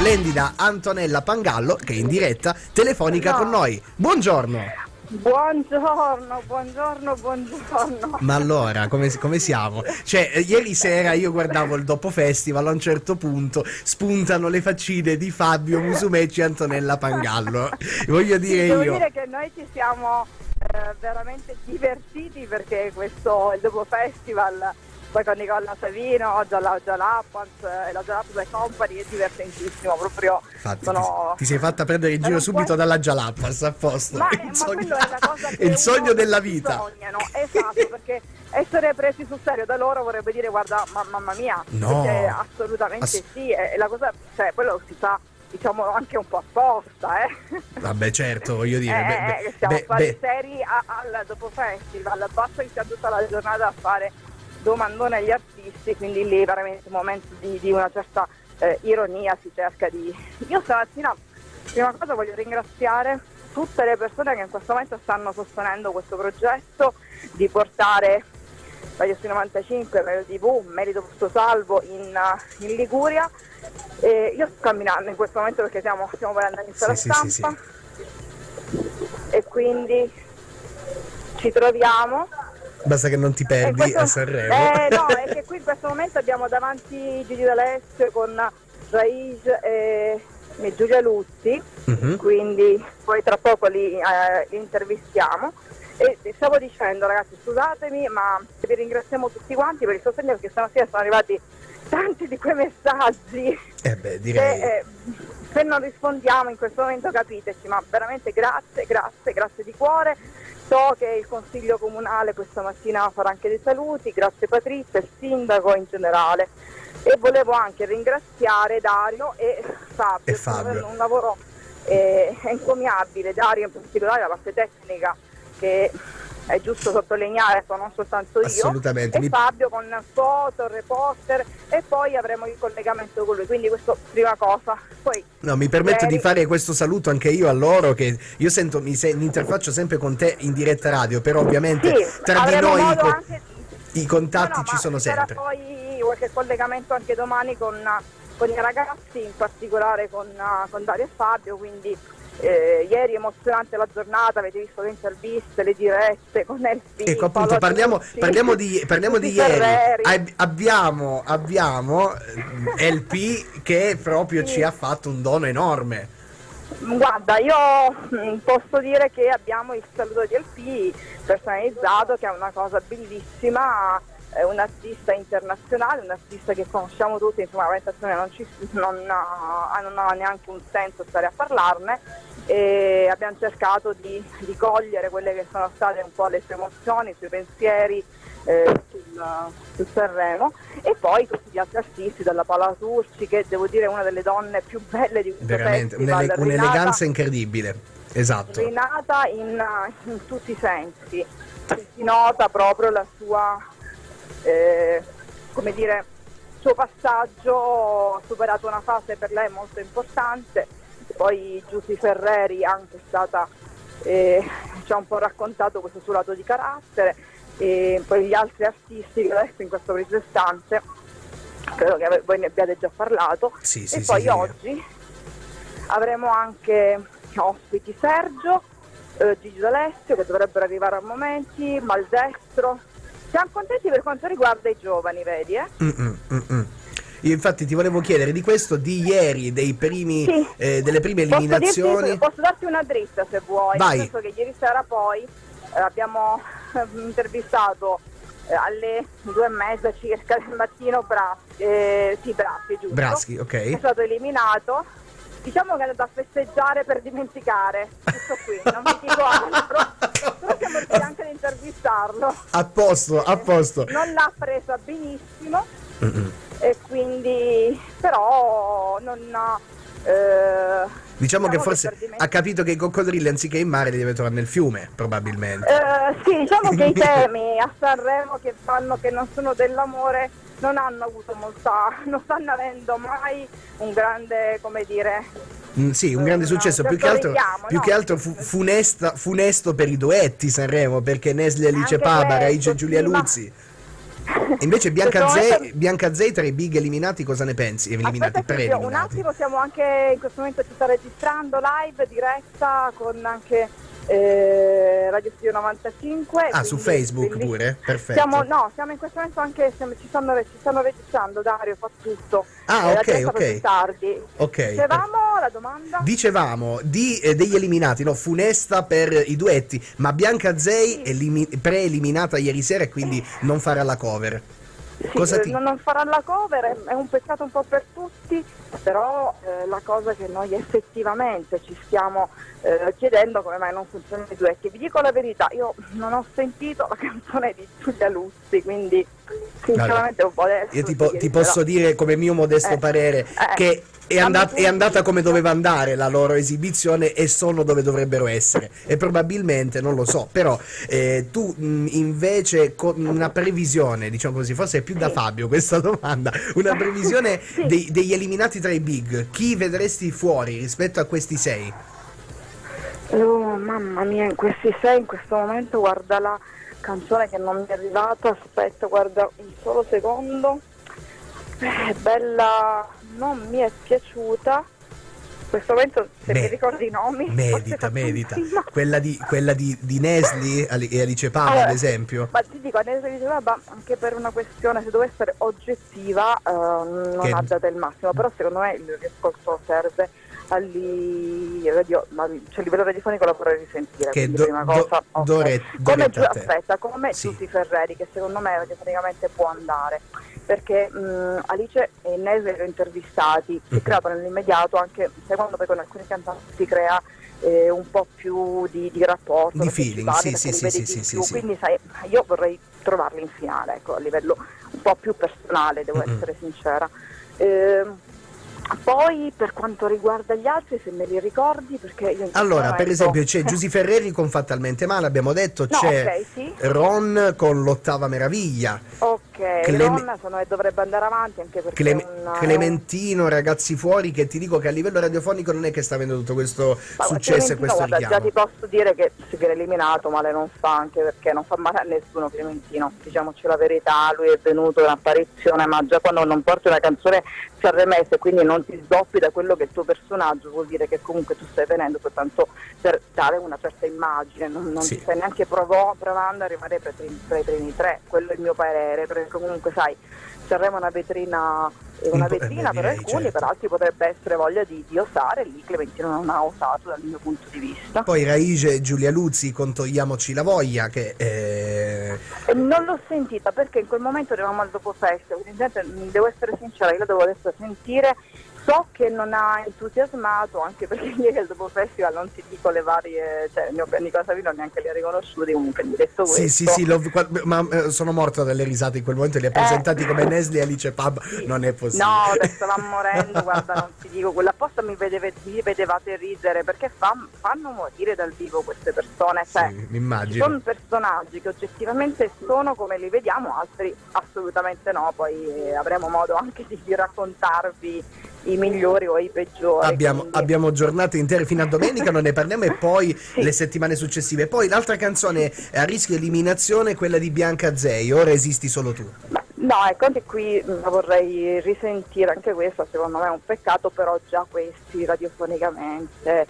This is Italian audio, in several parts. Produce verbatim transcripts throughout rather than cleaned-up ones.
splendida Antonella Pangallo, che è in diretta telefonica no. con noi. Buongiorno. Buongiorno, buongiorno, buongiorno. Ma allora, come, come siamo? Cioè, eh, ieri sera io guardavo il dopo festival, a un certo punto spuntano le faccine di Fabio Musumeci e Antonella Pangallo. Voglio dire sì, devo io... dire che noi ci siamo eh, veramente divertiti, perché questo, il dopo festival, poi con Nicola Savino, Gialla Jalappans e la Jalappans Company è divertentissimo, proprio. Infatti, sono... ti, ti sei fatta prendere in giro subito puoi... dalla Jalappans, a posto. Ma, il ma sogno... quello è la cosa che è il sogno uno della vita. Sognano. Esatto, perché essere presi sul serio da loro vorrebbe dire guarda, ma, mamma mia, no. perché assolutamente Ass- sì, e la cosa, cioè quello si fa, diciamo, anche un po' apposta, eh. Vabbè, certo, voglio dire, eh, beh, eh, stiamo beh, a fare beh. seri a, al dopo festival, basta che sia tutta la giornata a fare domandone agli artisti, quindi lì veramente un momento di, di una certa eh, ironia si cerca di... Io stamattina, prima cosa voglio ringraziare tutte le persone che in questo momento stanno sostenendo questo progetto di portare Radio Sui novantacinque, Radio tivù, Merito Posto Salvo in, in Liguria. E io sto camminando in questo momento perché siamo, stiamo per andare in sala sì, stampa, sì, sì, sì. E quindi ci troviamo. Basta che non ti perdi questo, a Sanremo. Eh no, è che qui in questo momento abbiamo davanti Gigi D'Alessio con Raiz e, e Giulia Luzzi, uh-huh. Quindi poi tra poco li, eh, li intervistiamo. E stavo dicendo, ragazzi, scusatemi, ma vi ringraziamo tutti quanti per il sostegno, perché stamattina sono arrivati tanti di quei messaggi. Eh beh, direi... Che, eh, se non rispondiamo in questo momento capiteci, ma veramente grazie, grazie, grazie di cuore. So che il Consiglio Comunale questa mattina farà anche dei saluti, grazie Patrizia, il Sindaco in generale. E volevo anche ringraziare Dario e Fabio, e Fabio. per un lavoro eh, encomiabile, Dario in particolare, la parte tecnica, che è giusto sottolineare, non soltanto io, assolutamente. E Mi... Fabio con foto, reporter, e poi avremo il collegamento con lui, quindi questo prima cosa. Poi no, mi permetto ieri... di fare questo saluto anche io a loro, che io sento, mi, se, mi interfaccio sempre con te in diretta radio, però ovviamente sì, tra di noi i, co- anche... i contatti no, no, ci sono sempre. C'era poi qualche collegamento anche domani con, con i ragazzi, in particolare con, con Dario e Fabio, quindi eh, ieri emozionante la giornata, avete visto le interviste, le dirette con Elfi. Ecco, appunto, parliamo, parliamo di, parliamo di ieri. Ab- abbiamo, abbiamo L P che proprio sì. Ci ha fatto un dono enorme. Guarda, io mh, posso dire che abbiamo il saluto di L P personalizzato, che è una cosa bellissima, è un artista internazionale, un artista che conosciamo tutti, insomma la presentazione non, ci, non, ha, non ha neanche un senso stare a parlarne, e abbiamo cercato di, di cogliere quelle che sono state un po' le sue emozioni, i suoi pensieri eh, sul, sul Sanremo, e poi tutti gli altri artisti, dalla Paola Turci, che devo dire è una delle donne più belle di questo veramente festival, un'ele- un'eleganza incredibile, esatto, rinata in, in tutti i sensi, si nota proprio la sua eh, come dire, il suo passaggio, ha superato una fase per lei molto importante. Poi Giusy Ferreri anche è stata eh, ci ha un po' raccontato questo suo lato di carattere, e poi gli altri artisti che adesso in questo preciso istante credo che voi ne abbiate già parlato, sì, e sì, poi sì, oggi sì. Avremo anche ospiti Sergio, eh, Gigi D'Alessio, che dovrebbero arrivare a momenti, Maldestro. Siamo contenti per quanto riguarda i giovani, vedi, eh? Mm-mm, mm-mm. Io infatti ti volevo chiedere di questo, di ieri, dei primi, sì. eh, delle prime eliminazioni. Posso, dirti, posso darti una dritta se vuoi, vai. nel senso che ieri sera poi eh, abbiamo eh, intervistato eh, alle due e mezza circa del mattino Braschi, eh, sì Braschi, giusto? Braschi, ok. È stato eliminato, diciamo che è andato a festeggiare per dimenticare, tutto qui, non vi dico altro, però siamo riusciti anche ad intervistarlo. A posto, a posto. Non l'ha presa benissimo. Mm-mm. E quindi però non eh, diciamo, diciamo che forse che ha capito che i coccodrilli anziché in mare li deve trovare nel fiume, probabilmente. Eh, sì, diciamo che i temi a Sanremo che fanno che non sono dell'amore non hanno avuto molta, non stanno avendo mai un grande, come dire, mm, sì, un grande no, successo, più che altro, richiamo, più no? che altro fu, funesta, funesto per i duetti Sanremo, perché Nesli Alice Papa, Raice e Giulia sì, Luzzi. Invece Bianca Questo Zey, momento- Bianca Zey tra i big eliminati cosa ne pensi? Eliminati, Aspetta, Silvio, un pre-eliminati. attimo, siamo anche in questo momento ci sta registrando live diretta con anche eh, Radio Studio novantacinque. Ah, su quindi- Facebook quindi pure? Perfetto. Siamo, no, siamo in questo momento anche, siamo- ci, stanno, ci stanno registrando, Dario, fa tutto. Ah, Eh, la ok, diretta ok. va più tardi. Ok. Dicevamo la domanda? Dicevamo di, eh, degli eliminati, no? Funesta per i duetti, ma Bianca Zey Sì. elimi- pre-eliminata ieri sera e quindi non farà la cover. Sì, Cosa eh, ti... non, non farà la cover, è, è un peccato un po' per tutti, però eh, la cosa che noi effettivamente ci stiamo eh, chiedendo come mai non funzionano i duetti. Vi dico la verità, io non ho sentito la canzone di Giulia Luzzi, quindi sinceramente un po' adesso... Io ti, po- sì, ti però- posso dire come mio modesto Eh, parere eh, che è, dammi andat- è tu. andata come doveva andare la loro esibizione e sono dove dovrebbero essere e probabilmente non lo so, però eh, tu mh, invece con una previsione, diciamo così, forse è più da Sì. Fabio questa domanda, una previsione Sì. dei- degli eliminati tra i big, chi vedresti fuori rispetto a questi sei? Oh, mamma mia, in questi sei, in questo momento, guarda la canzone che non mi è arrivata, aspetta, guarda un solo secondo. Eh, bella, non mi è piaciuta. In questo momento, se Me- mi ricordi i nomi, forse Medita, faccio un medita. film. Quella di, quella di, di Nesli Ali- e Alice Pava, Allora, ad esempio. Ma ti dico, adesso diceva, ma anche per una questione, se devo essere oggettiva, eh, non Che- ha dato il massimo, però secondo me il riascolto serve alli radio, ma, cioè, a livello radiofonico la vorrei risentire. Che quindi do- prima do- cosa, ok. dore- come doretta Giu- a te. aspetta, come Sì. Giussi Ferreri, che secondo me radiofonicamente può andare, perché mh, Alice e Inese li ho intervistati, si è Mhm. creato nell'immediato anche, sai quando poi con alcuni cantanti si crea eh, un po' più di, di rapporto, Di perché ci feeling, parli, sì, perché sì, li sì, vedi sì, di sì, più. sì. Quindi sai, io vorrei trovarli in finale, ecco, a livello un po' più personale, devo Mm-mm. essere sincera. Ehm, poi per quanto riguarda gli altri, se me li ricordi, perché io in questo Allora, per momento- esempio, c'è Giusy Ferreri con Fatalmente Male, abbiamo detto, No, c'è ok, sì. Ron con L'Ottava Meraviglia, Ok, Clem- Ron secondo me dovrebbe andare avanti anche perché Clem- è un, Clementino, Ragazzi Fuori, che ti dico che a livello radiofonico non è che sta avendo tutto questo Ma successo e Clementino, questo guarda, già richiamo. ti posso dire che se viene eliminato male non fa, anche perché non fa male a nessuno Clementino, diciamoci la verità, lui è venuto in apparizione, ma già quando non porti una canzone sanremese, quindi non ti sdoppi da quello che è il tuo personaggio, vuol dire che comunque tu stai venendo soltanto per dare una certa immagine, non, non Sì. ti stai neanche provo- provando a rimanere tra i primi- tra i primi tre, quello è il mio parere, perché comunque sai, Sanremo è una vetrina, è una Un po', eh, vetrina beh, per direi, alcuni, certo. per altri potrebbe essere voglia di, di osare, lì Clementino non ha osato dal mio punto di vista. Poi Raice e Giulia Luzzi con Togliamoci la voglia, che eh, E non l'ho sentita perché in quel momento eravamo al dopo festa, quindi gente, devo essere sincera, io la devo adesso sentire. So che non ha entusiasmato, anche perché ieri al dopo festival non ti dico le varie, cioè il mio Nicola Savino neanche li ha riconosciuti, comunque mi detto sì, questo. sì, sì, l'ho- qua- ma eh, sono morto dalle risate in quel momento, li ha presentati Eh. come Nesli e Alice Pab, Sì. non è possibile. No, adesso stavamo morendo, guarda, non ti dico, quella apposta mi, vedeve, mi vedevate ridere, perché fan- fanno morire dal vivo queste persone, cioè, Sì, mi ci immagino. sono personaggi che oggettivamente sono come li vediamo, altri assolutamente no, poi eh, avremo modo anche di, di raccontarvi i migliori o i peggiori. Abbiamo, quindi- abbiamo giornate intere fino a domenica, non ne parliamo, e poi le settimane successive. Poi l'altra canzone a rischio eliminazione è quella di Bianca Zey, Ora esisti solo tu. Ma- No, ecco, anche qui mh, la vorrei risentire, anche questa secondo me è un peccato, però già questi radiofonicamente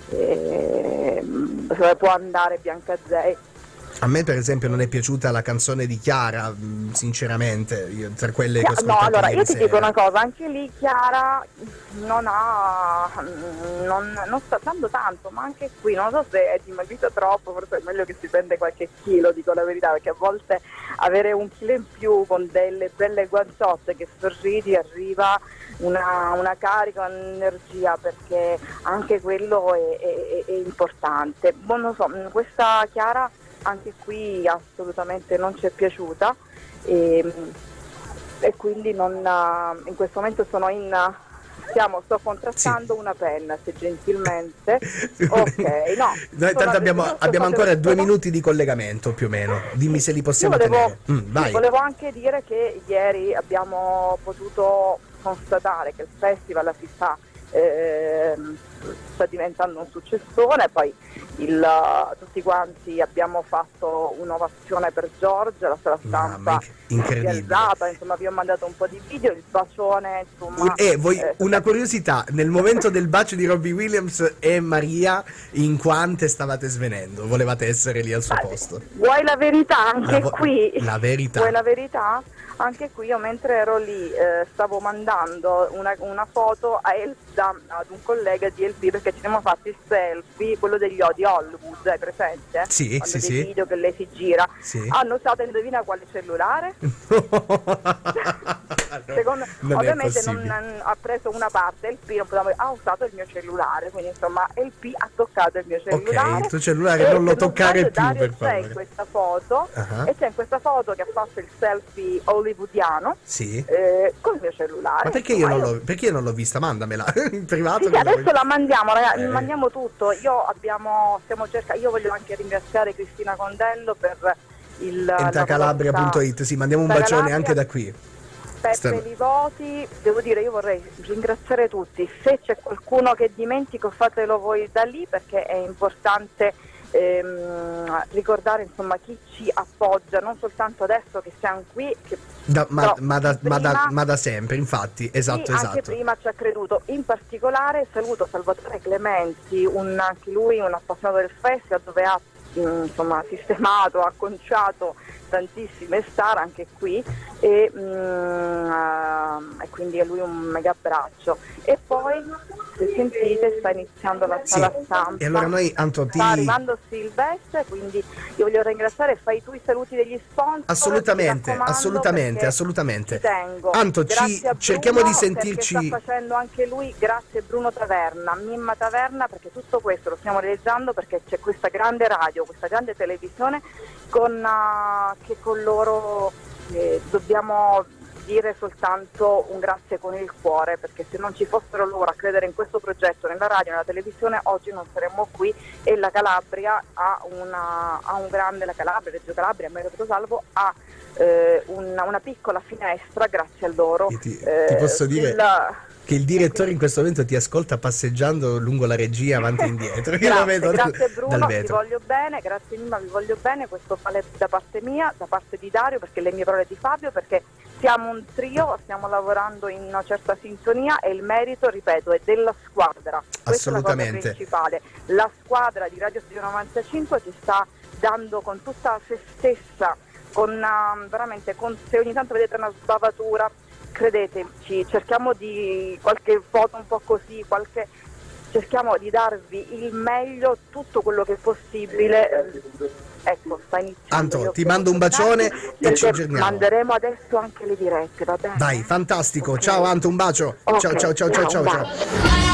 eh, mh, può andare Bianca Zey. A me per esempio non è piaciuta la canzone di Chiara, mh, sinceramente, io, tra quelle che ho Chia- ascoltato no, allora ieri io ti sera. dico una cosa, anche lì Chiara non ha, non, non sta dando tanto, ma anche qui non so se è dimagrita troppo, forse è meglio che si prende qualche chilo, dico la verità, perché a volte avere un chilo in più con delle belle guanciotte che sorridi arriva una, una carica, un'energia, perché anche quello è, è- è importante. Boh, non so, questa Chiara anche qui assolutamente non ci è piaciuta e, e quindi non, in questo momento sono in stiamo, sto contrastando Sì. una penna, se gentilmente. Ok, no. Noi sono tanto abbiamo, adesso abbiamo fate ancora questo- due minuti di collegamento più o meno, dimmi se li possiamo Io volevo, tenere. Mm, vai. volevo anche dire che ieri abbiamo potuto constatare che il festival si sta ehm, sta diventando un successone, poi il, tutti quanti abbiamo fatto un'ovazione per George, la sala stampa incredibile, insomma vi ho mandato un po' di video, il bacione, insomma. E eh, voi, eh, una curiosità, nel momento del bacio di Robbie Williams e Maria, in quante stavate svenendo? Volevate essere lì al suo posto? Vuoi la verità anche la vo- qui? La verità. Vuoi la verità? Anche qui io mentre ero lì eh, stavo mandando una, una foto a Elsa, ad un collega di L P, perché ci siamo fatti il selfie, quello degli odi Hollywood, è presente? Sì, Quando sì, dei sì. video che lei si gira. Sì. Hanno usato, indovina quale cellulare? No, Secondo, non ovviamente è non, possibile. ha preso una parte, L P non poteva, ha usato il mio cellulare, quindi insomma L P ha toccato il mio cellulare. Ok, il tuo cellulare non lo toccare più, Dario, per c'è favore. in questa foto, Uh-huh. e c'è in questa foto che ha fatto il selfie hollywoodiano. Sì. Eh, col mio cellulare. Ma perché io, non l'ho, perché io non l'ho vista? Mandamela in privato. Sì, che adesso voglio- la mandiamo, ragazzi, Eh. mandiamo tutto. Io abbiamo, stiamo cercando, io voglio anche ringraziare Cristina Condello per il Entacalabria punto it, sì, mandiamo un bacione anche da qui. Peppe Stanno- Livoti, devo dire, io vorrei ringraziare tutti. Se c'è qualcuno che dimentico, fatelo voi da lì, perché è importante ehm, ricordare insomma chi ci appoggia, non soltanto adesso che siamo qui, che Da- ma, però ma da, ma da- prima- ma da sempre, infatti, esatto, sì, anche esatto. prima ci ha creduto. In particolare saluto Salvatore Clementi, un, anche lui un appassionato del festival, dove ha mh, insomma sistemato, ha conciato tantissime star anche qui, e, mh, uh, e quindi a lui un mega abbraccio. E poi, se sentite, sta iniziando la Sì, sala stampa, e allora noi, Anto, ti... sta arrivando Silvestre, quindi io voglio ringraziare, fai tu i saluti degli sponsor. Assolutamente, mi raccomando, assolutamente, perché assolutamente. ci tengo. Anto, ci Grazie a cerchiamo Bruno, di sentirci. perché sta facendo anche lui, grazie Bruno Taverna, Mimma Taverna, perché tutto questo lo stiamo realizzando perché c'è questa grande radio, questa grande televisione con, uh, che con loro eh, dobbiamo dire soltanto un grazie con il cuore, perché se non ci fossero loro a credere in questo progetto nella radio, nella televisione, oggi non saremmo qui, e la Calabria ha, una, ha un grande, la Calabria, Reggio Calabria, Merito Salvo ha eh, una, una piccola finestra grazie a loro. Ti, ti eh, posso dire il, che il direttore in questo momento ti ascolta passeggiando lungo la regia avanti e indietro. Io grazie, lo vedo grazie dal, Bruno, dal vi vetro. voglio bene, grazie Mimma, vi voglio bene, questo vale da parte mia, da parte di Dario, perché le mie parole di Fabio, perché siamo un trio, stiamo lavorando in una certa sintonia e il merito, ripeto, è della squadra. Questa è la cosa Assolutamente. principale. La squadra di Radio Studio novantacinque ci sta dando con tutta se stessa, con uh, veramente, con, se ogni tanto vedete una sbavatura, credeteci, cerchiamo di qualche foto un po' così, qualche, cerchiamo di darvi il meglio, tutto quello che è possibile. Ecco, sta iniziando. Anto, Io ti credo mando un bacione che- e ci perché aggiorniamo. manderemo adesso anche le dirette, va bene? Dai, fantastico. Ok. Ciao Anto, un bacio. Ok, Ciao ciao ciao ciao ciao un ciao. bacio.